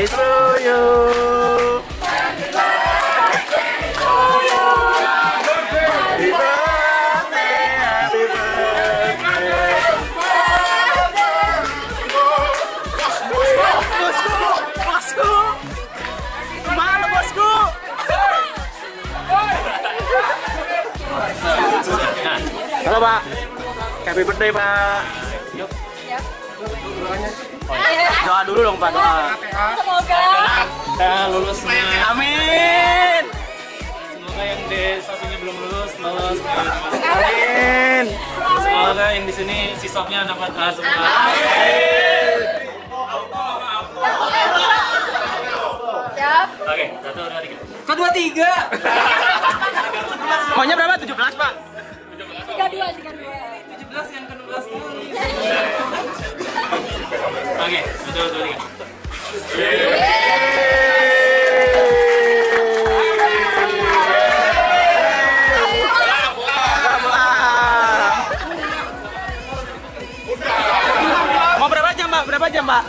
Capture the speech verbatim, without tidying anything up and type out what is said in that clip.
birthday to you. Happy birthday to you. Happy birthday, happy birthday. Bosku, bosku. Mana bosku? Halo Pak. Happy birthday Pak. Yuk. Doa dulu dong Pak, doa. Semoga Ya, lulus semua. Amin. Semoga yang di satunya belum lulus lulus. Amin. Semoga yang di sini sisopnya dapat A semua. Amin. siap. Oke, satu dua tiga. Satu dua tiga. Maunya berapa? tujuh belas Pak. Tiga dua, tiga dua. tujuh belas yang ke enam belas dulu. Oke, satu dua tiga. Mau berapa jam Pak? Berapa jam Pak?